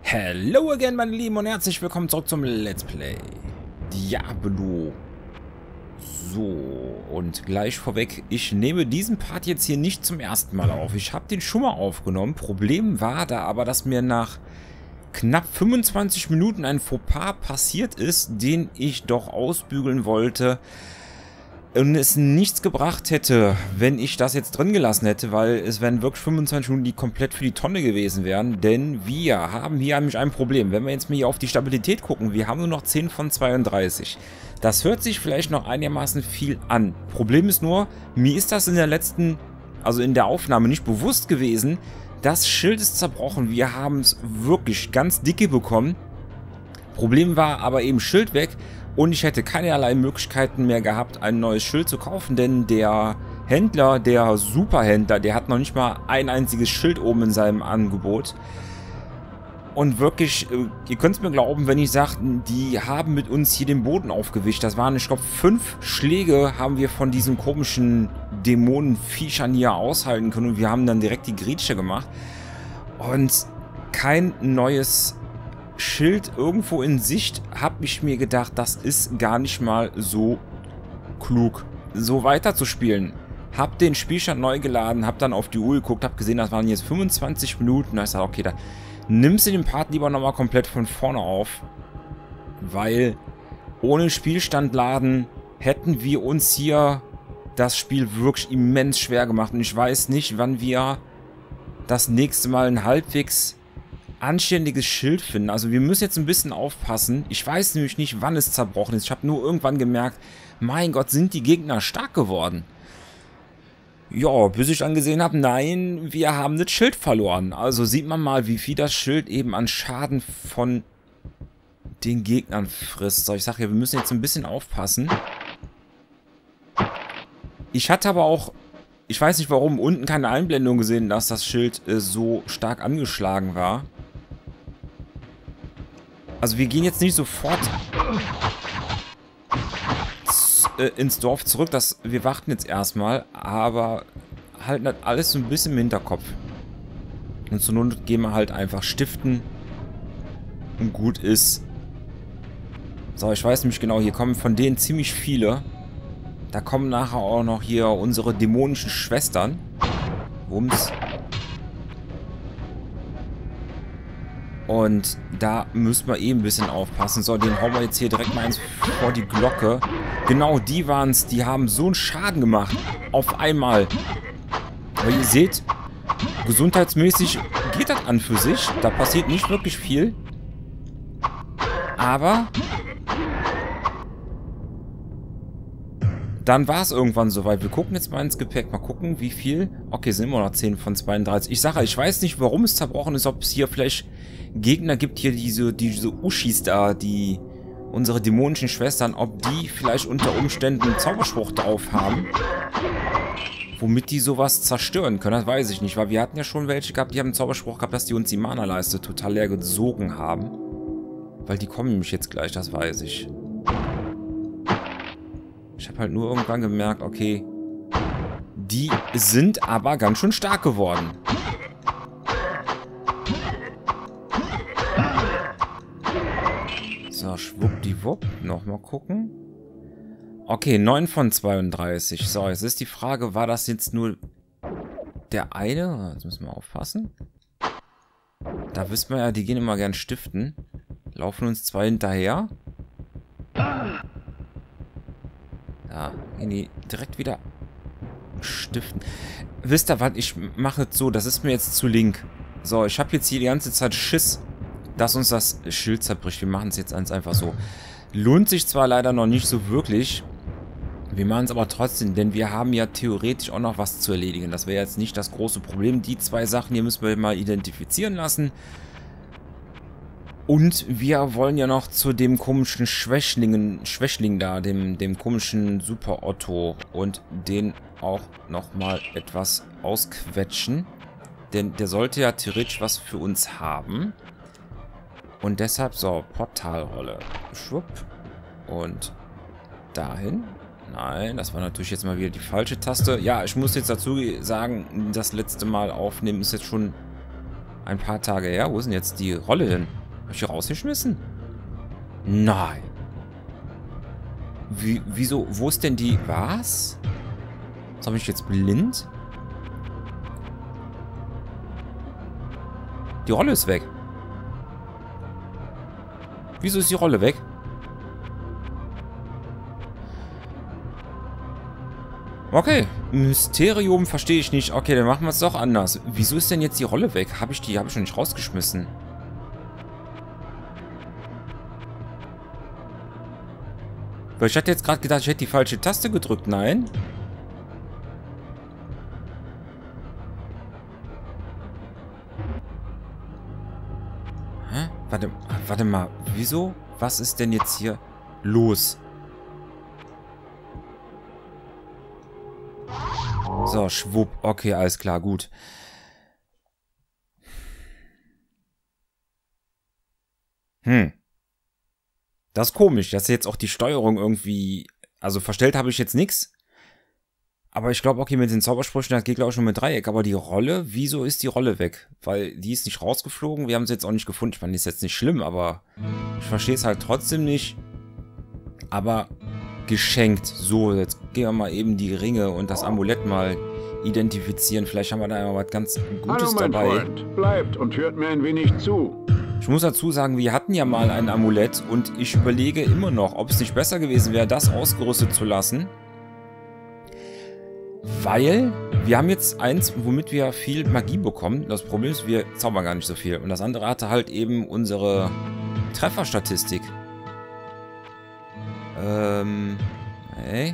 Hello again, meine Lieben, und herzlich willkommen zurück zum Let's Play Diablo. So, und gleich vorweg, ich nehme diesen Part jetzt hier nicht zum ersten Mal auf. Ich habe den schon mal aufgenommen. Problem war da aber, dass mir nach knapp 25 Minuten ein Fauxpas passiert ist, den ich doch ausbügeln wollte. Und es nichts gebracht hätte, wenn ich das jetzt drin gelassen hätte, weil es wären wirklich 25 Minuten, die komplett für die Tonne gewesen wären. Denn wir haben hier nämlich ein Problem. Wenn wir jetzt mal hier auf die Stabilität gucken, wir haben nur noch 10 von 32. Das hört sich vielleicht noch einigermaßen viel an. Problem ist nur, mir ist das in der letzten, also in der Aufnahme nicht bewusst gewesen. Das Schild ist zerbrochen. Wir haben es wirklich ganz dicke bekommen. Problem war aber eben Schild weg. Und ich hätte keinerlei Möglichkeiten mehr gehabt, ein neues Schild zu kaufen, denn der Händler, der Superhändler, der hat noch nicht mal ein einziges Schild oben in seinem Angebot. Und wirklich, ihr könnt es mir glauben, wenn ich sage, die haben mit uns hier den Boden aufgewischt. Das waren, ich glaube, 5 Schläge haben wir von diesen komischen Dämonenviechern hier aushalten können. Und wir haben dann direkt die Grätsche gemacht. Und kein neues Schild irgendwo in Sicht, habe ich mir gedacht, das ist gar nicht mal so klug, so weiter zu spielen. Hab den Spielstand neu geladen, hab dann auf die Uhr geguckt, hab gesehen, das waren jetzt 25 Minuten. Da ich sage, okay, da nimmst du den Part lieber nochmal komplett von vorne auf, weil ohne Spielstand laden hätten wir uns hier das Spiel wirklich immens schwer gemacht. Und ich weiß nicht, wann wir das nächste Mal ein halbwegs anständiges Schild finden. Also wir müssen jetzt ein bisschen aufpassen. Ich weiß nämlich nicht, wann es zerbrochen ist. Ich habe nur irgendwann gemerkt, mein Gott, sind die Gegner stark geworden. Ja, bis ich dann gesehen habe, nein, wir haben das Schild verloren. Also sieht man mal, wie viel das Schild eben an Schaden von den Gegnern frisst. So, ich sage ja, wir müssen jetzt ein bisschen aufpassen. Ich hatte aber auch, ich weiß nicht warum, unten keine Einblendung gesehen, dass das Schild so stark angeschlagen war. Also wir gehen jetzt nicht sofort ins Dorf zurück. Wir warten jetzt erstmal, aber halten das alles so ein bisschen im Hinterkopf. Und zur Not gehen wir halt einfach stiften und gut ist. So, ich weiß nämlich genau, hier kommen von denen ziemlich viele. Da kommen nachher auch noch hier unsere dämonischen Schwestern. Wumms. Und da müssen wir eben ein bisschen aufpassen. So, den hauen wir jetzt hier direkt mal eins vor die Glocke. Genau, die waren es. Die haben so einen Schaden gemacht. Auf einmal. Aber ihr seht, gesundheitsmäßig geht das an für sich. Da passiert nicht wirklich viel. Aber dann war es irgendwann soweit. Wir gucken jetzt mal ins Gepäck. Mal gucken, wie viel. Okay, sind immer noch 10 von 32. Ich sage, ich weiß nicht, warum es zerbrochen ist. Ob es hier vielleicht Gegner gibt, hier diese Uschis da, unsere dämonischen Schwestern. Ob die vielleicht unter Umständen einen Zauberspruch drauf haben, womit die sowas zerstören können. Das weiß ich nicht. Weil wir hatten ja schon welche gehabt, die haben einen Zauberspruch gehabt, dass die uns die Mana-Leiste total leer gesogen haben. Weil die kommen nämlich jetzt gleich, das weiß ich. Ich habe halt nur irgendwann gemerkt, okay, die sind aber ganz schön stark geworden. So, schwuppdiwupp. Nochmal gucken. Okay, 9 von 32. So, jetzt ist die Frage, war das jetzt nur der eine? Jetzt müssen wir aufpassen. Da wissen wir ja, die gehen immer gern stiften. Laufen uns 2 hinterher. Ja, gehen die direkt wieder stiften. Wisst ihr was, ich mache es so, das ist mir jetzt zu link. So, ich habe jetzt hier die ganze Zeit Schiss, dass uns das Schild zerbricht. Wir machen es jetzt einfach so. Lohnt sich zwar leider noch nicht so wirklich. Wir machen es aber trotzdem, denn wir haben ja theoretisch auch noch was zu erledigen. Das wäre jetzt nicht das große Problem. Die 2 Sachen hier müssen wir mal identifizieren lassen. Und wir wollen ja noch zu dem komischen Schwächling da, dem komischen Super Otto, und den auch nochmal etwas ausquetschen. Denn der sollte ja theoretisch was für uns haben. Und deshalb, so, Portalrolle. Schwupp. Und dahin. Nein, das war natürlich jetzt mal wieder die falsche Taste. Ja, ich muss jetzt dazu sagen, das letzte Mal aufnehmen ist jetzt schon ein paar Tage her. Wo ist denn jetzt die Rolle hin? Hab ich die rausgeschmissen? Nein. Wieso? Wo ist denn die... Was? Was, habe ich jetzt blind? Die Rolle ist weg. Wieso ist die Rolle weg? Okay. Mysterium verstehe ich nicht. Okay, dann machen wir es doch anders. Wieso ist denn jetzt die Rolle weg? Habe ich schon nicht rausgeschmissen. Weil ich hatte jetzt gerade gedacht, ich hätte die falsche Taste gedrückt. Nein. Hä? Warte mal. Wieso? Was ist denn jetzt hier los? So, schwupp. Okay, alles klar, gut. Das ist komisch, dass jetzt auch die Steuerung irgendwie... Also verstellt habe ich jetzt nichts. Aber ich glaube, okay, mit den Zaubersprüchen, das geht glaube ich schon mit Dreieck. Aber die Rolle, wieso ist die Rolle weg? Weil die ist nicht rausgeflogen. Wir haben sie jetzt auch nicht gefunden. Ich meine, die ist jetzt nicht schlimm, aber ich verstehe es halt trotzdem nicht. Aber geschenkt. So, jetzt gehen wir mal eben die Ringe und das Amulett mal identifizieren. Vielleicht haben wir da ja was ganz Gutes dabei. Hallo, mein Freund. Bleibt und hört mir ein wenig zu. Ich muss dazu sagen, wir hatten ja mal ein Amulett und ich überlege immer noch, ob es nicht besser gewesen wäre, das ausgerüstet zu lassen. Weil wir haben jetzt eins, womit wir viel Magie bekommen. Das Problem ist, wir zaubern gar nicht so viel. Und das andere hatte halt eben unsere Trefferstatistik. Hey.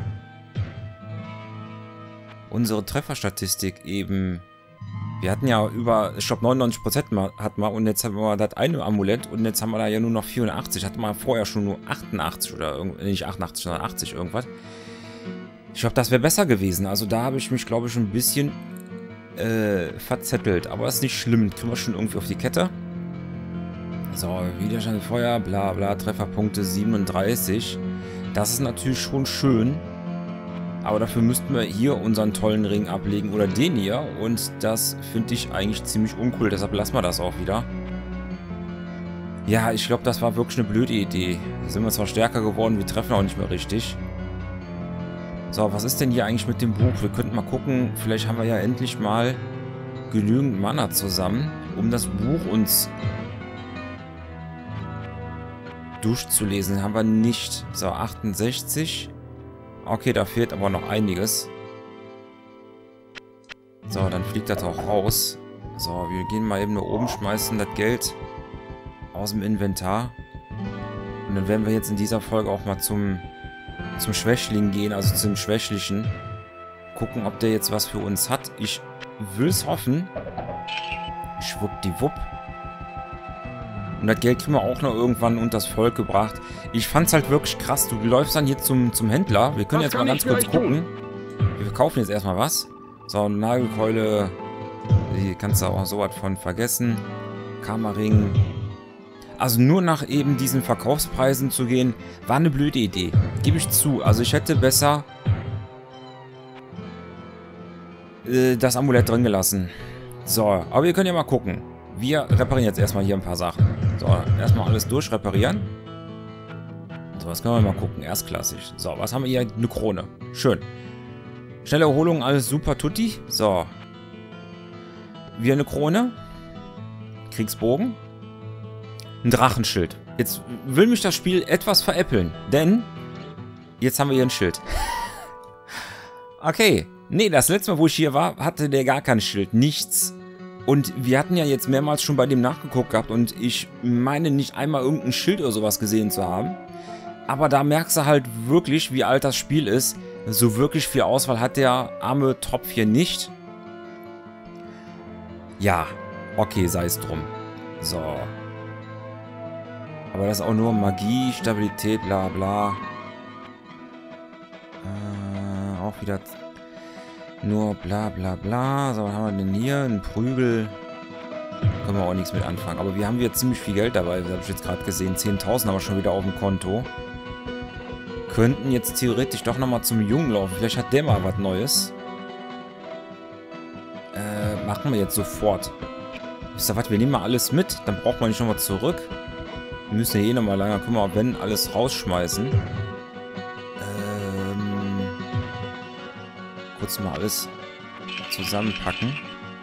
Unsere Trefferstatistik eben... Wir hatten ja über, ich glaube 99% hat man und jetzt haben wir das eine Amulett und jetzt haben wir da ja nur noch 84. Hatten wir vorher schon nur 88 oder nicht 88, sondern 80 irgendwas. Ich glaube, das wäre besser gewesen. Also da habe ich mich, glaube ich, ein bisschen verzettelt. Aber das ist nicht schlimm. Kriegen wir schon irgendwie auf die Kette. So, Widerstand Feuer, bla bla, Trefferpunkte 37. Das ist natürlich schon schön. Aber dafür müssten wir hier unseren tollen Ring ablegen oder den hier. Und das finde ich eigentlich ziemlich uncool. Deshalb lassen wir das auch wieder. Ja, ich glaube, das war wirklich eine blöde Idee. Da sind wir zwar stärker geworden, wir treffen auch nicht mehr richtig. So, was ist denn hier eigentlich mit dem Buch? Wir könnten mal gucken. Vielleicht haben wir ja endlich mal genügend Mana zusammen, um das Buch uns durchzulesen. Haben wir nicht. So, 68. Okay, da fehlt aber noch einiges. So, dann fliegt das auch raus. So, wir gehen mal eben nach oben, schmeißen das Geld aus dem Inventar. Und dann werden wir jetzt in dieser Folge auch mal zum Schwächling gehen, also zum Schwächlichen. Gucken, ob der jetzt was für uns hat. Ich will es hoffen. Schwuppdiwupp. Und das Geld kriegen wir auch noch irgendwann unters Volk gebracht. Ich fand's halt wirklich krass. Du läufst dann hier zum Händler. Wir können jetzt mal ganz kurz gucken. Wir verkaufen jetzt erstmal was. So, eine Nagelkeule. Die kannst du auch so was von vergessen. Kammerring. Also nur nach eben diesen Verkaufspreisen zu gehen, war eine blöde Idee. Gebe ich zu. Also ich hätte besser das Amulett drin gelassen. So, aber wir können ja mal gucken. Wir reparieren jetzt erstmal hier ein paar Sachen. So, erstmal alles durchreparieren. So, was können wir mal gucken. Erstklassig. So, was haben wir hier? Eine Krone. Schön. Schnelle Erholung, alles super tutti. So. Wir eine Krone. Kriegsbogen. Ein Drachenschild. Jetzt will mich das Spiel etwas veräppeln. Denn jetzt haben wir hier ein Schild. Okay. Nee, das letzte Mal, wo ich hier war, hatte der gar kein Schild. Nichts. Und wir hatten ja jetzt mehrmals schon bei dem nachgeguckt gehabt und ich meine nicht einmal irgendein Schild oder sowas gesehen zu haben. Aber da merkst du halt wirklich, wie alt das Spiel ist. So wirklich viel Auswahl hat der arme Topf hier nicht. Ja, okay, sei es drum. So. Aber das ist auch nur Magie, Stabilität, bla bla. Auch wieder... Nur bla bla bla. So, was haben wir denn hier? Ein Prügel. Können wir auch nichts mit anfangen. Aber wir haben hier ziemlich viel Geld dabei. Das habe ich jetzt gerade gesehen. 10.000 haben wir schon wieder auf dem Konto. Könnten jetzt theoretisch doch nochmal zum Jungen laufen. Vielleicht hat der mal was Neues. Machen wir jetzt sofort. Wisst ihr was, wir nehmen mal alles mit, dann braucht man nicht nochmal zurück. Wir müssen ja eh nochmal lange, können wir, wenn, alles rausschmeißen. Kurz mal alles zusammenpacken.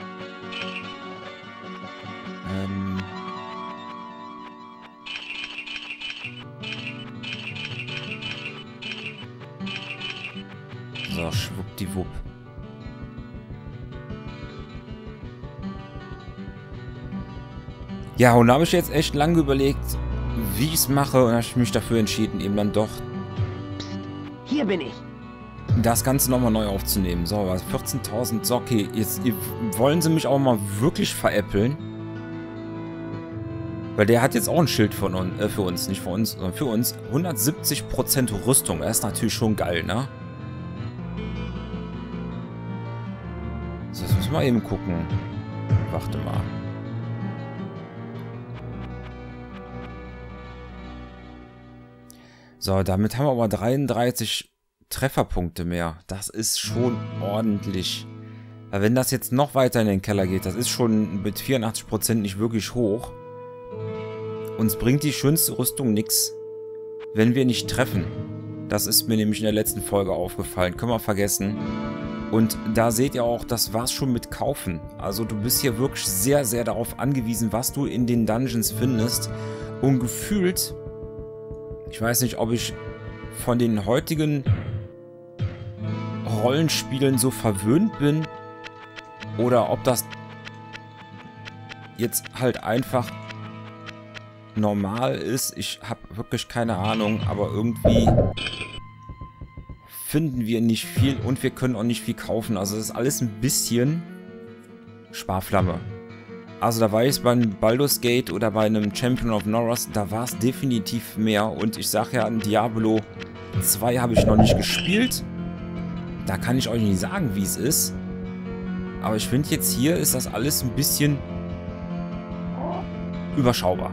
So, schwuppdiwupp. Ja, und da habe ich jetzt echt lange überlegt, wie ich es mache, und habe ich mich dafür entschieden, eben dann doch Hier bin ich. das Ganze nochmal neu aufzunehmen. So, 14.000, so, okay, jetzt wollen sie mich auch mal wirklich veräppeln. Weil der hat jetzt auch ein Schild von uns, für uns, nicht für uns, sondern für uns. 170% Rüstung, das ist natürlich schon geil, ne? So, jetzt müssen wir eben gucken. Warte mal. So, damit haben wir aber 33 Trefferpunkte mehr. Das ist schon ordentlich. Aber wenn das jetzt noch weiter in den Keller geht, das ist schon mit 84% nicht wirklich hoch. Uns bringt die schönste Rüstung nichts, wenn wir nicht treffen. Das ist mir nämlich in der letzten Folge aufgefallen. Können wir vergessen. Und da seht ihr auch, das war's schon mit Kaufen. Also du bist hier wirklich sehr, sehr darauf angewiesen, was du in den Dungeons findest. Und gefühlt, ich weiß nicht, ob ich von den heutigen Rollenspielen so verwöhnt bin oder ob das jetzt halt einfach normal ist. Ich habe wirklich keine Ahnung, aber irgendwie finden wir nicht viel und wir können auch nicht viel kaufen. Also das ist alles ein bisschen Sparflamme. Also da war ich beim Baldur's Gate oder bei einem Champion of Norroth, da war es definitiv mehr. Und ich sage ja, Diablo 2 habe ich noch nicht gespielt. Da kann ich euch nicht sagen, wie es ist. Aber ich finde jetzt hier ist das alles ein bisschen überschaubar.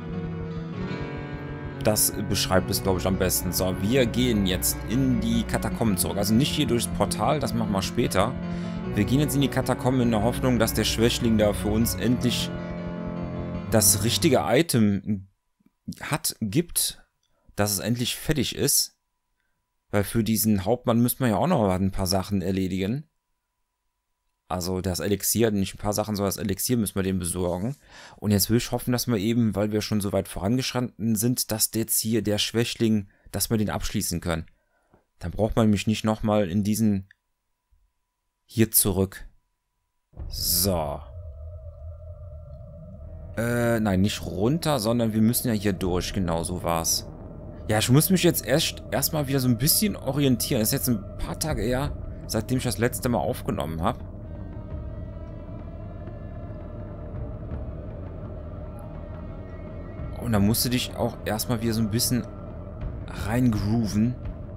Das beschreibt es, glaube ich, am besten. So, wir gehen jetzt in die Katakomben zurück. Also nicht hier durchs Portal, das machen wir später. Wir gehen jetzt in die Katakomben in der Hoffnung, dass der Schwächling da für uns endlich das richtige Item gibt, dass es endlich fertig ist. Weil für diesen Hauptmann müssen wir ja auch noch ein paar Sachen erledigen. Also das Elixier, nicht ein paar Sachen, sondern das Elixier müssen wir dem besorgen. Und jetzt will ich hoffen, dass wir eben, weil wir schon so weit vorangeschritten sind, dass jetzt hier der Schwächling, dass wir den abschließen können. Dann braucht man mich nicht nochmal in diesen hier zurück. So. Nein, nicht runter, sondern wir müssen ja hier durch. Genau, so war's. Ja, ich muss mich jetzt erstmal wieder so ein bisschen orientieren. Das ist jetzt ein paar Tage her, seitdem ich das letzte Mal aufgenommen habe. Und da musst du dich auch erstmal wieder so ein bisschen reingrooven.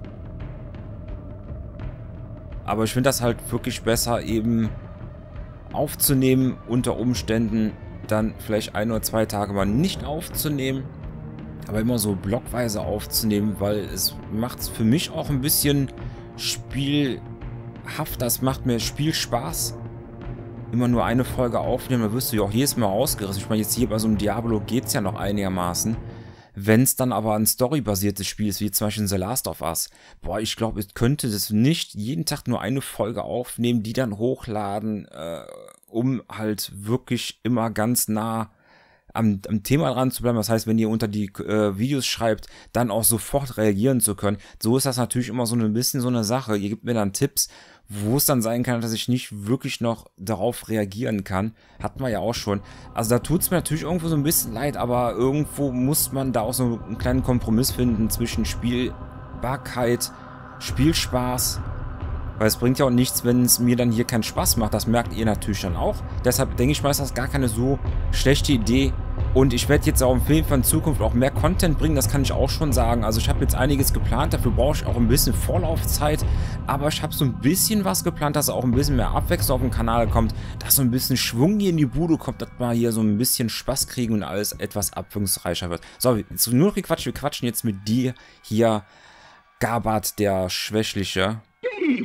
Aber ich finde das halt wirklich besser, eben aufzunehmen, unter Umständen dann vielleicht 1 oder 2 Tage mal nicht aufzunehmen, aber immer so blockweise aufzunehmen, weil es macht es für mich auch ein bisschen spielhaft, das macht mir Spielspaß. Immer nur eine Folge aufnehmen, da wirst du ja auch jedes Mal ausgerissen. Ich meine, jetzt hier bei so einem Diablo geht es ja noch einigermaßen. Wenn es dann aber ein storybasiertes Spiel ist, wie zum Beispiel The Last of Us, boah, ich glaube, ich könnte das nicht jeden Tag nur eine Folge aufnehmen, die dann hochladen, um halt wirklich immer ganz nah am Thema dran zu bleiben. Das heißt, wenn ihr unter die Videos schreibt, dann auch sofort reagieren zu können. So ist das natürlich immer so ein bisschen so eine Sache. Ihr gebt mir dann Tipps, wo es dann sein kann, dass ich nicht wirklich noch darauf reagieren kann. Hatten wir ja auch schon. Also da tut es mir natürlich irgendwo so ein bisschen leid, aber irgendwo muss man da auch so einen kleinen Kompromiss finden zwischen Spielbarkeit, Spielspaß. Weil es bringt ja auch nichts, wenn es mir dann hier keinen Spaß macht. Das merkt ihr natürlich dann auch. Deshalb denke ich mal, ist das gar keine so schlechte Idee. Und ich werde jetzt auch auf jeden Fall in Zukunft auch mehr Content bringen. Das kann ich auch schon sagen. Also ich habe jetzt einiges geplant. Dafür brauche ich auch ein bisschen Vorlaufzeit. Aber ich habe so ein bisschen was geplant, dass auch ein bisschen mehr Abwechslung auf dem Kanal kommt. Dass so ein bisschen Schwung hier in die Bude kommt. Dass wir hier so ein bisschen Spaß kriegen und alles etwas abwechslungsreicher wird. So, jetzt nur noch gequatscht. Wir quatschen jetzt mit dir hier, Gabat, der Schwächliche. Dies zu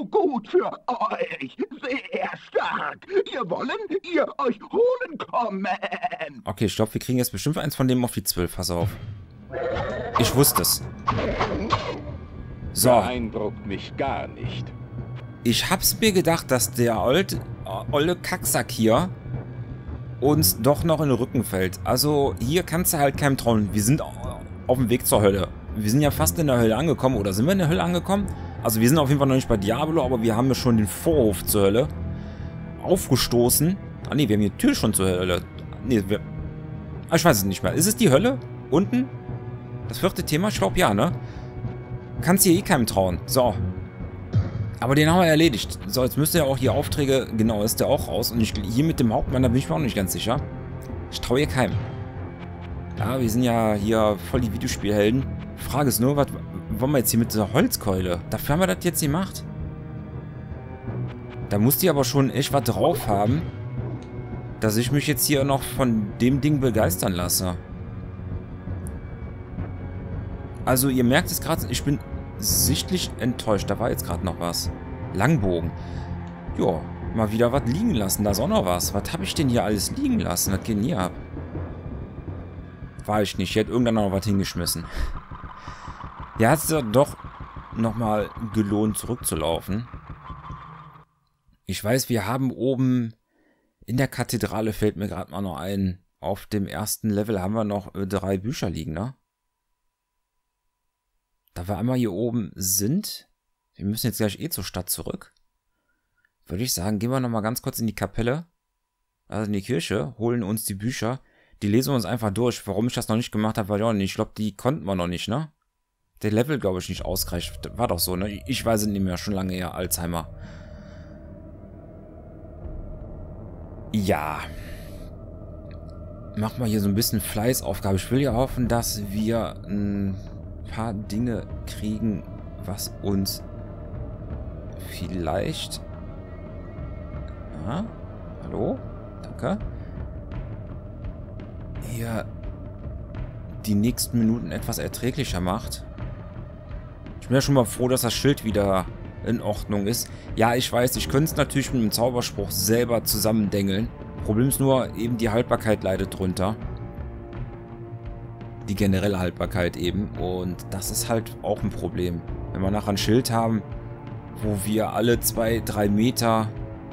gut für euch. Sehr stark. Ihr euch holen kommen. Okay, ich glaube, wir kriegen jetzt bestimmt eins von dem auf die 12. Pass auf. Ich wusste es. So. Beeindruckt mich gar nicht. Ich hab's mir gedacht, dass der olle Kacksack hier uns doch noch in den Rücken fällt. Also, hier kannst du halt keinem trauen. Wir sind auf dem Weg zur Hölle. Wir sind ja fast in der Hölle angekommen. Oder sind wir in der Hölle angekommen? Also, wir sind auf jeden Fall noch nicht bei Diablo, aber wir haben ja schon den Vorhof zur Hölle aufgestoßen. Ah, ne, wir haben die Tür schon zur Hölle. Ne, ich weiß es nicht mehr. Ist es die Hölle? Unten? Das 4. Thema? Ich glaube, ja, ne? Kannst hier eh keinem trauen. So. Aber den haben wir erledigt. So, jetzt müsste ja auch hier Aufträge... Genau, ist der auch raus. Und hier mit dem Hauptmann, da bin ich mir auch nicht ganz sicher. Ich traue hier keinem. Ja, wir sind ja hier voll die Videospielhelden. Frage ist nur, was wollen wir jetzt hier mit dieser Holzkeule? Dafür haben wir das jetzt gemacht. Da muss die aber schon echt was drauf haben, dass ich mich jetzt hier noch von dem Ding begeistern lasse. Also, ihr merkt es gerade, ich bin sichtlich enttäuscht. Da war jetzt gerade noch was. Langbogen. Jo, mal wieder was liegen lassen. Da ist auch noch was. Was habe ich denn hier alles liegen lassen? Was geht denn hier ab? War ich nicht. Ich hätte irgendwann noch was hingeschmissen. Ja, hat es ja doch nochmal gelohnt, zurückzulaufen. Ich weiß, wir haben oben in der Kathedrale, fällt mir gerade mal noch ein, auf dem ersten Level haben wir noch 3 Bücher liegen, ne? Da wir einmal hier oben sind, wir müssen jetzt gleich zur Stadt zurück, würde ich sagen, gehen wir nochmal ganz kurz in die Kapelle, also in die Kirche, holen uns die Bücher, die lesen wir uns einfach durch. Warum ich das noch nicht gemacht habe, weiß ich auch nicht. Ich glaube, die konnten wir noch nicht, ne? Der Level, glaube ich, nicht ausgereicht. War doch so, ne? Ich weiß es nicht mehr, schon lange her, Alzheimer. Ja. Mach mal hier so ein bisschen Fleißaufgabe. Ich will ja hoffen, dass wir ein paar Dinge kriegen, was uns vielleicht... Ja, hallo? Danke. Hier die nächsten Minuten etwas erträglicher macht. Ich bin ja schon mal froh, dass das Schild wieder in Ordnung ist. Ja, ich weiß, ich könnte es natürlich mit einem Zauberspruch selber zusammendengeln. Problem ist nur, eben die Haltbarkeit leidet drunter. Die generelle Haltbarkeit eben. Und das ist halt auch ein Problem. Wenn wir nachher ein Schild haben, wo wir alle 2-3 Meter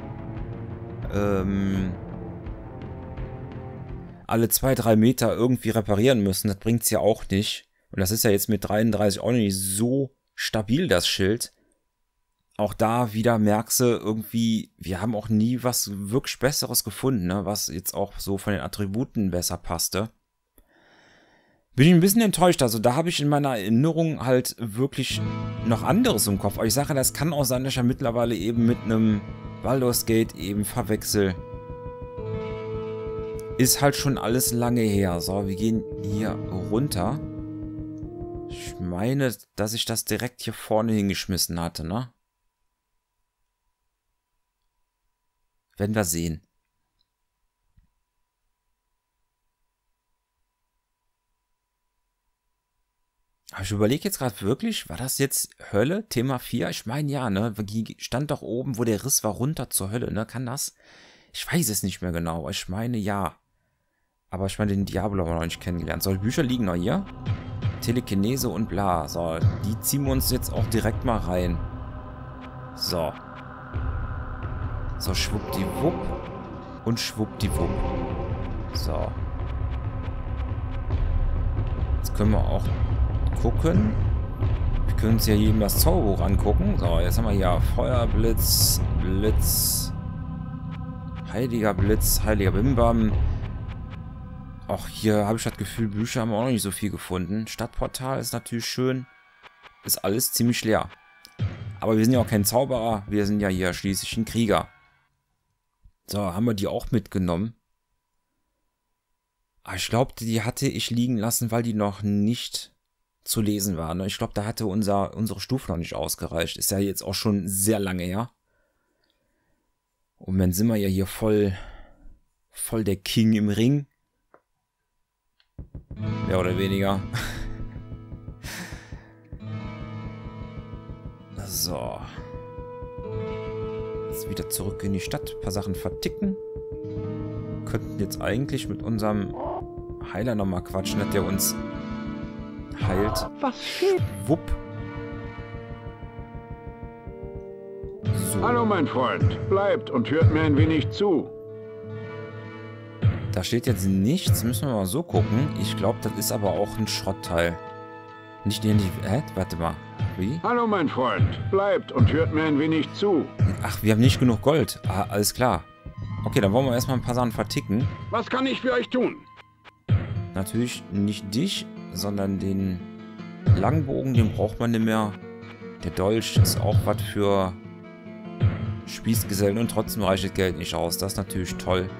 irgendwie reparieren müssen, das bringt es ja auch nicht. Und das ist ja jetzt mit 33 auch nicht so stabil, das Schild. Auch da wieder merkst du irgendwie, wir haben auch nie was wirklich Besseres gefunden, ne? Was jetzt auch so von den Attributen besser passte. Bin ich ein bisschen enttäuscht, also da habe ich in meiner Erinnerung halt wirklich noch anderes im Kopf. Aber ich sage, das kann auch sein, dass ich ja mittlerweile eben mit einem Baldur's Gate eben verwechsel. Ist halt schon alles lange her. So, wir gehen hier runter. Ich meine, dass ich das direkt hier vorne hingeschmissen hatte, ne? Werden wir sehen. Aber ich überlege jetzt gerade wirklich, war das jetzt Hölle, Thema 4? Ich meine ja, ne? Stand doch oben, wo der Riss war, runter zur Hölle, ne? Kann das? Ich weiß es nicht mehr genau, aber ich meine ja. Aber ich meine, den Diablo haben wir noch nicht kennengelernt. So, die Bücher liegen noch hier. Telekinese und bla. So, die ziehen wir uns jetzt auch direkt mal rein. So. So, schwuppdiwupp. Und schwuppdiwupp. So. Jetzt können wir auch gucken. Wir können uns ja jedem das Zauberbuch angucken. So, jetzt haben wir hier Feuerblitz, Blitz, heiliger Blitz, heiliger Bimbam. Auch hier habe ich das Gefühl, Bücher haben wir auch noch nicht so viel gefunden. Stadtportal ist natürlich schön. Ist alles ziemlich leer. Aber wir sind ja auch kein Zauberer. Wir sind ja hier schließlich ein Krieger. So, haben wir die auch mitgenommen. Aber ich glaube, die hatte ich liegen lassen, weil die noch nicht zu lesen war. Ne? Ich glaube, da hatte unsere Stufe noch nicht ausgereicht. Ist ja jetzt auch schon sehr lange her. Und dann sind wir ja hier voll der King im Ring. Mehr oder weniger. So. wieder zurück in die Stadt. Ein paar Sachen verticken. Könnten jetzt eigentlich mit unserem Heiler nochmal quatschen, dass der uns heilt. Was steht? Wupp. So. Hallo, mein Freund. Bleibt und hört mir ein wenig zu. Da steht jetzt nichts. Müssen wir mal so gucken. Ich glaube, das ist aber auch ein Schrottteil. Nicht ähnlich. Warte mal. Wie? Hallo, mein Freund. Bleibt und hört mir ein wenig zu. Ach, wir haben nicht genug Gold. Ah, alles klar. Okay, dann wollen wir erstmal ein paar Sachen verticken. Was kann ich für euch tun? Natürlich nicht dich, sondern den Langbogen, den braucht man nicht mehr. Der Dolch ist auch was für Spießgesellen und trotzdem reicht das Geld nicht aus. Das ist natürlich toll.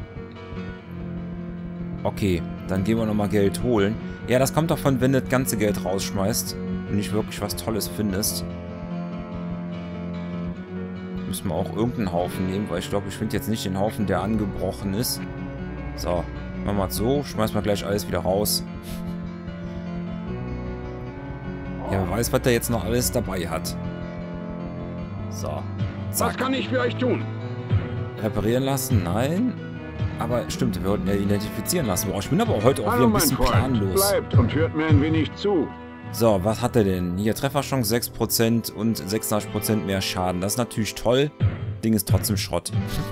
Okay, dann gehen wir nochmal Geld holen. Ja, das kommt davon, wenn du das ganze Geld rausschmeißt und nicht wirklich was Tolles findest. Müssen wir auch irgendeinen Haufen nehmen, weil ich glaube, ich finde jetzt nicht den Haufen, der angebrochen ist. So, machen wir es so, schmeißen wir gleich alles wieder raus. Ja, wer weiß, was der jetzt noch alles dabei hat. So, zack. Was kann ich für euch tun? Reparieren lassen? Nein. Aber stimmt, wir wollten ja identifizieren lassen. Boah, ich bin aber heute auch wieder ein bisschen planlos. Bleibt und hört mir ein wenig zu. So, was hat er denn? Hier, Trefferchance 6% und 86% mehr Schaden. Das ist natürlich toll. Ding ist trotzdem Schrott.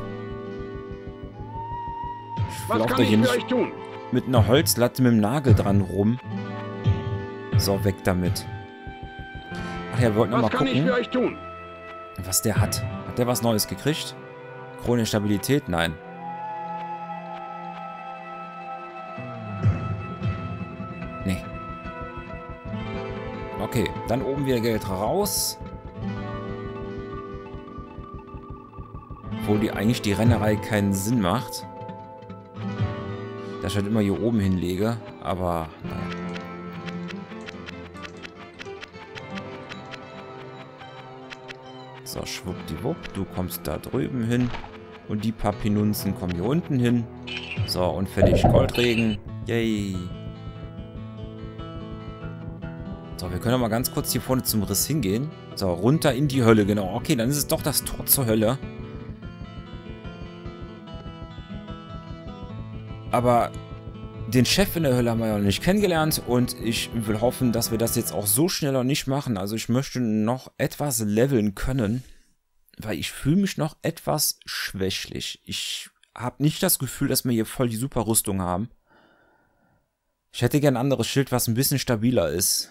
Ich laufe doch hier nicht mit einer Holzlatte mit dem Nagel dran rum. So, weg damit. Ach ja, wir wollten noch mal gucken, was der hat. Hat der was Neues gekriegt? Krone Stabilität? Nein. Nee. Okay, dann oben wieder Geld raus. Obwohl eigentlich die Rennerei keinen Sinn macht. Da ich halt immer hier oben hinlege, aber naja. So, schwuppdiwupp, du kommst da drüben hin. Und die paar Pinunzen kommen hier unten hin. So, und fertig. Goldregen. Yay. So, wir können mal ganz kurz hier vorne zum Riss hingehen. So, runter in die Hölle, genau. Okay, dann ist es doch das Tor zur Hölle. Aber den Chef in der Hölle haben wir ja noch nicht kennengelernt. Und ich will hoffen, dass wir das jetzt auch so schnell noch nicht machen. Also ich möchte noch etwas leveln können. Weil ich fühle mich noch etwas schwächlich. Ich habe nicht das Gefühl, dass wir hier voll die super Rüstung haben. Ich hätte gern ein anderes Schild, was ein bisschen stabiler ist.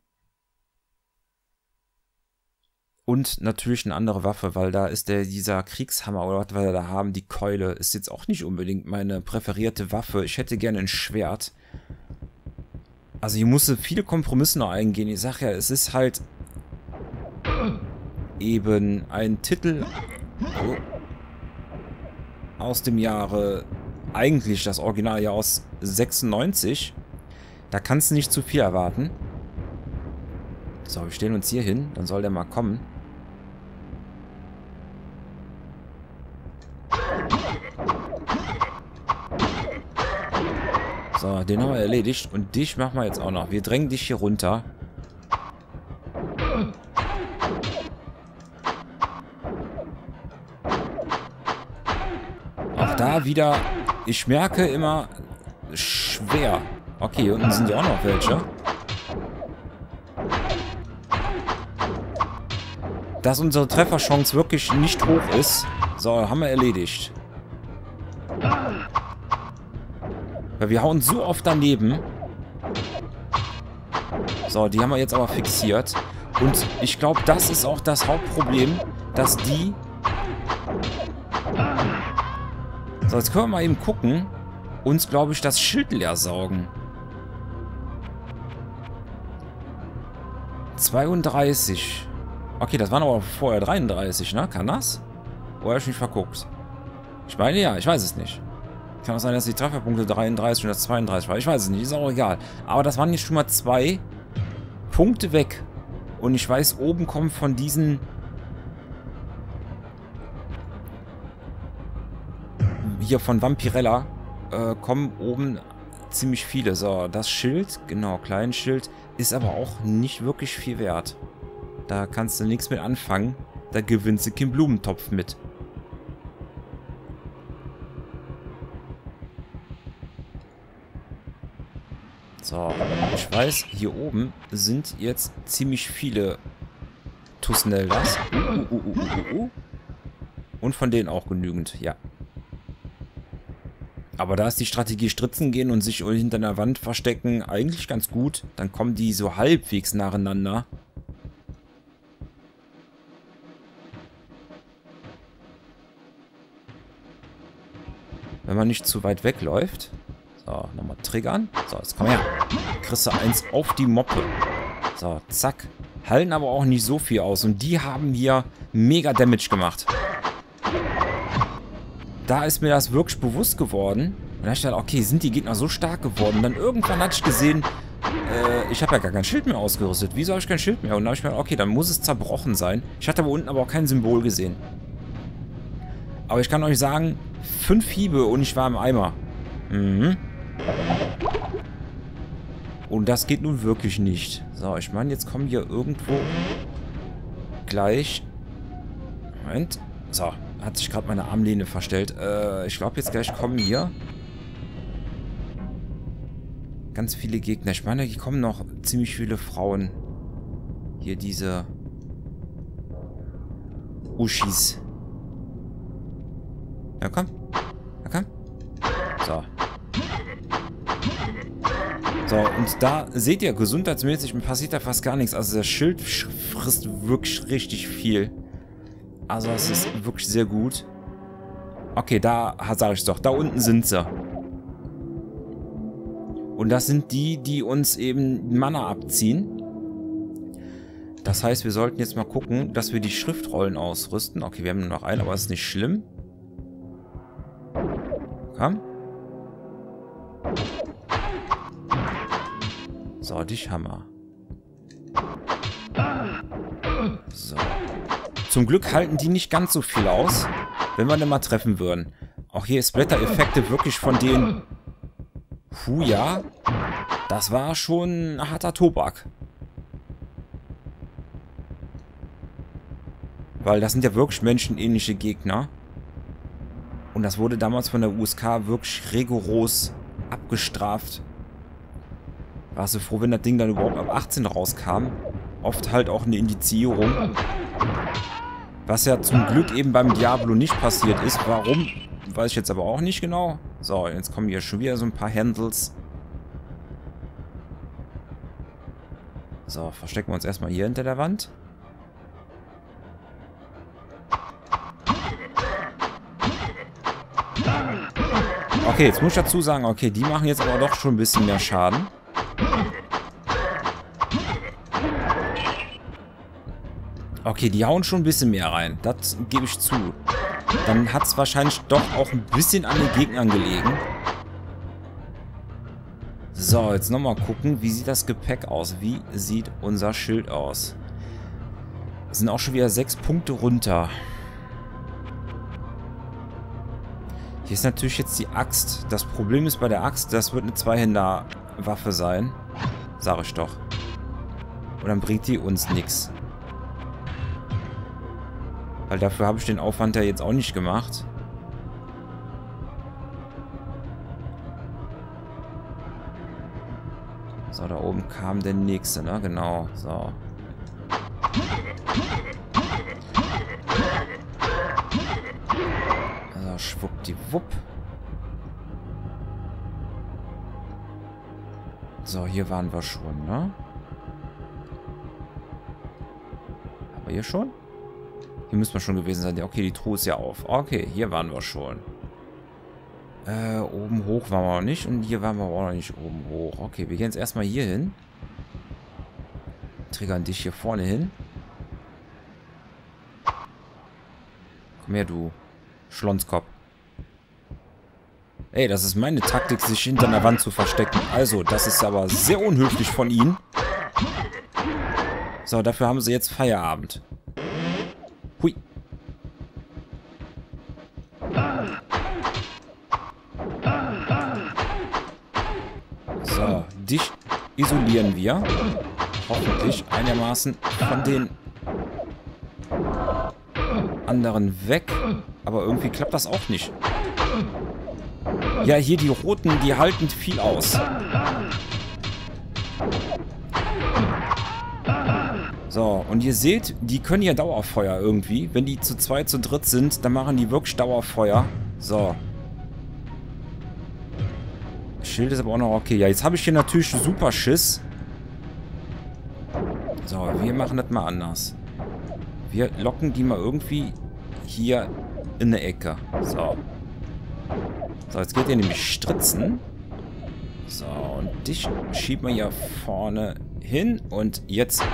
Und natürlich eine andere Waffe, weil da ist dieser Kriegshammer oder was wir da haben, die Keule, ist jetzt auch nicht unbedingt meine präferierte Waffe. Ich hätte gerne ein Schwert. Also hier musste viele Kompromisse noch eingehen. Ich sag ja, es ist halt eben ein Titel aus dem Jahre, eigentlich das Originaljahr aus 96. Da kannst du nicht zu viel erwarten. So, wir stellen uns hier hin, dann soll der mal kommen. So, den haben wir erledigt. Und dich machen wir jetzt auch noch. Wir drängen dich hier runter. Auch da wieder, ich merke immer, schwer. Okay, hier unten sind ja auch noch welche. Dass unsere Trefferchance wirklich nicht hoch ist. So, haben wir erledigt. Weil wir hauen so oft daneben. So, die haben wir jetzt aber fixiert. Und ich glaube, das ist auch das Hauptproblem, dass die... So, jetzt können wir mal eben gucken. Uns, glaube ich, das Schild leer saugen. 32. Okay, das waren aber vorher 33, ne? Kann das? Oder habe ich mich verguckt? Ich meine, ja, ich weiß es nicht. Kann auch sein, dass die Trefferpunkte 33 und das 32 war. Ich weiß es nicht, ist auch egal. Aber das waren jetzt schon mal 2 Punkte weg. Und ich weiß, oben kommt von diesen... Hier von Vampirella kommen oben ziemlich viele. So, das Schild, genau, kleines Schild, ist aber auch nicht wirklich viel wert. Da kannst du nichts mit anfangen. Da gewinnst du keinen Blumentopf mit. So, ich weiß, hier oben sind jetzt ziemlich viele Tusneldas. Und von denen auch genügend, ja. Aber da ist die Strategie Stritzen gehen und sich hinter einer Wand verstecken eigentlich ganz gut. Dann kommen die so halbwegs nacheinander. Wenn man nicht zu weit wegläuft. So, nochmal triggern. So, jetzt komm her. Kriegst du eins auf die Moppe. So, zack. Halten aber auch nicht so viel aus. Und die haben hier mega Damage gemacht. Da ist mir das wirklich bewusst geworden. Und da habe ich gedacht, okay, sind die Gegner so stark geworden? Und dann irgendwann hatte ich gesehen, ich habe ja gar kein Schild mehr ausgerüstet. Wieso habe ich kein Schild mehr? Und dann habe ich mir gedacht, okay, dann muss es zerbrochen sein. Ich hatte aber unten aber auch kein Symbol gesehen. Aber ich kann euch sagen, 5 Hiebe und ich war im Eimer. Mhm. Und das geht nun wirklich nicht. So, ich meine, jetzt kommen hier irgendwo gleich... Moment. So, hat sich gerade meine Armlehne verstellt. Ich glaube, jetzt gleich kommen hier ganz viele Gegner. Ich meine, hier kommen noch ziemlich viele Frauen. Hier diese Uschis. Ja, komm. Ja, komm. So. So, und da seht ihr, gesundheitsmäßig passiert da fast gar nichts. Also das Schild frisst wirklich richtig viel. Also das ist wirklich sehr gut. Okay, da sage ich es doch. Da unten sind sie. Und das sind die, die uns eben Mana abziehen. Das heißt, wir sollten jetzt mal gucken, dass wir die Schriftrollen ausrüsten. Okay, wir haben nur noch einen, aber das ist nicht schlimm. Komm. So, dich Hammer. So. Zum Glück halten die nicht ganz so viel aus, wenn wir den mal treffen würden. Auch hier Splatter-Effekte wirklich von denen. Ja. Das war schon ein harter Tobak. Weil das sind ja wirklich menschenähnliche Gegner. Und das wurde damals von der USK wirklich rigoros abgestraft. Warst du froh, wenn das Ding dann überhaupt ab 18 rauskam? Oft halt auch eine Indizierung. Was ja zum Glück eben beim Diablo nicht passiert ist. Warum? Weiß ich jetzt aber auch nicht genau. So, jetzt kommen hier schon wieder so ein paar Handles. So, verstecken wir uns erstmal hier hinter der Wand. Okay, jetzt muss ich dazu sagen, okay, die machen jetzt aber doch schon ein bisschen mehr Schaden. Okay, die hauen schon ein bisschen mehr rein. Das gebe ich zu. Dann hat es wahrscheinlich doch auch ein bisschen an den Gegnern gelegen. So, jetzt nochmal gucken, wie sieht das Gepäck aus? Wie sieht unser Schild aus? Es sind auch schon wieder 6 Punkte runter. Hier ist natürlich jetzt die Axt. Das Problem ist bei der Axt, das wird eine Zweihänder-Waffe sein. Sag ich doch. Und dann bringt die uns nichts. Weil dafür habe ich den Aufwand ja jetzt auch nicht gemacht. So, da oben kam der nächste, ne? Genau, so. Also, schwuppdiwupp. So, hier waren wir schon, ne? Aber hier schon? Hier müssen wir schon gewesen sein. Okay, die Truhe ist ja auf. Okay, hier waren wir schon. Oben hoch waren wir noch nicht. Und hier waren wir auch noch nicht oben hoch. Okay, wir gehen jetzt erstmal hier hin. Triggern dich hier vorne hin. Komm her, du Schlonzkopf. Ey, das ist meine Taktik, sich hinter einer Wand zu verstecken. Also, das ist aber sehr unhöflich von ihnen. So, dafür haben sie jetzt Feierabend. Hui. So, dich isolieren wir. Hoffentlich einigermaßen von den anderen weg. Aber irgendwie klappt das auch nicht. Ja, hier die Roten, die halten viel aus. So, und ihr seht, die können ja Dauerfeuer irgendwie. Wenn die zu zweit, zu dritt sind, dann machen die wirklich Dauerfeuer. So. Schild ist aber auch noch okay. Ja, jetzt habe ich hier natürlich super Schiss. So, wir machen das mal anders. Wir locken die mal irgendwie hier in eine Ecke. So. So, jetzt geht ihr nämlich stritzen. So, und dich schieben wir hier vorne hin. Und jetzt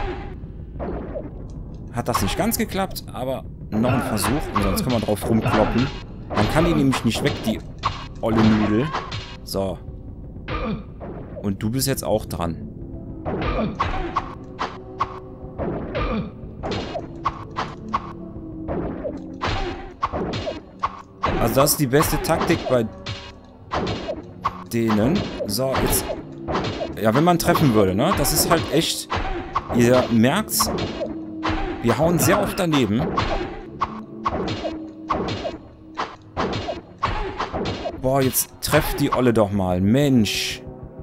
hat das nicht ganz geklappt, aber noch ein Versuch. Und sonst können wir drauf rumkloppen. Dann kann die nämlich nicht weg, die olle Nudel. So. Und du bist jetzt auch dran. Also das ist die beste Taktik bei denen. So, jetzt... Ja, wenn man treffen würde, ne? Das ist halt echt... Ihr merkt's. Wir hauen sehr oft daneben. Boah, jetzt trefft die Olle doch mal. Mensch.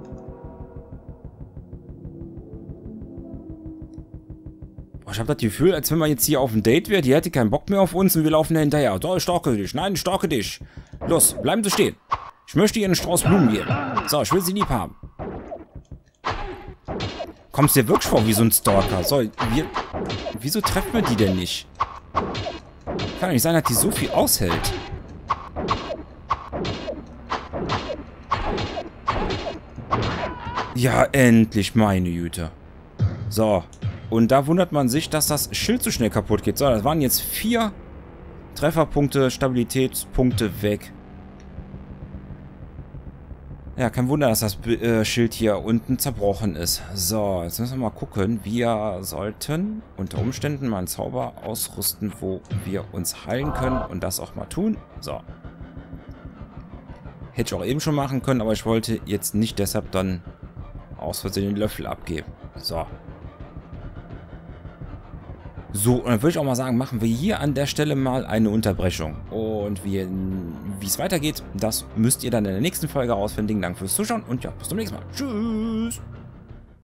Boah, ich habe das Gefühl, als wenn man jetzt hier auf ein Date wäre, die hätte keinen Bock mehr auf uns und wir laufen da hinterher. So, ich stalke dich. Nein, ich stalke dich. Los, bleiben Sie stehen. Ich möchte ihr einen Strauß Blumen geben. So, ich will sie lieb haben. Kommst dir wirklich vor wie so ein Stalker? So, wieso treffen wir die denn nicht? Kann doch nicht sein, dass die so viel aushält. Ja, endlich, meine Güte. So, und da wundert man sich, dass das Schild so schnell kaputt geht. So, das waren jetzt 4 Trefferpunkte, Stabilitätspunkte weg. Ja, kein Wunder, dass das Schild hier unten zerbrochen ist. So, jetzt müssen wir mal gucken. Wir sollten unter Umständen mal einen Zauber ausrüsten, wo wir uns heilen können und das auch mal tun. So. Hätte ich auch eben schon machen können, aber ich wollte jetzt nicht deshalb dann aus Versehen den Löffel abgeben. So. So, und dann würde ich auch mal sagen, machen wir hier an der Stelle mal eine Unterbrechung. Und wie es weitergeht, das müsst ihr dann in der nächsten Folge herausfinden. Danke fürs Zuschauen und ja, bis zum nächsten Mal. Tschüss!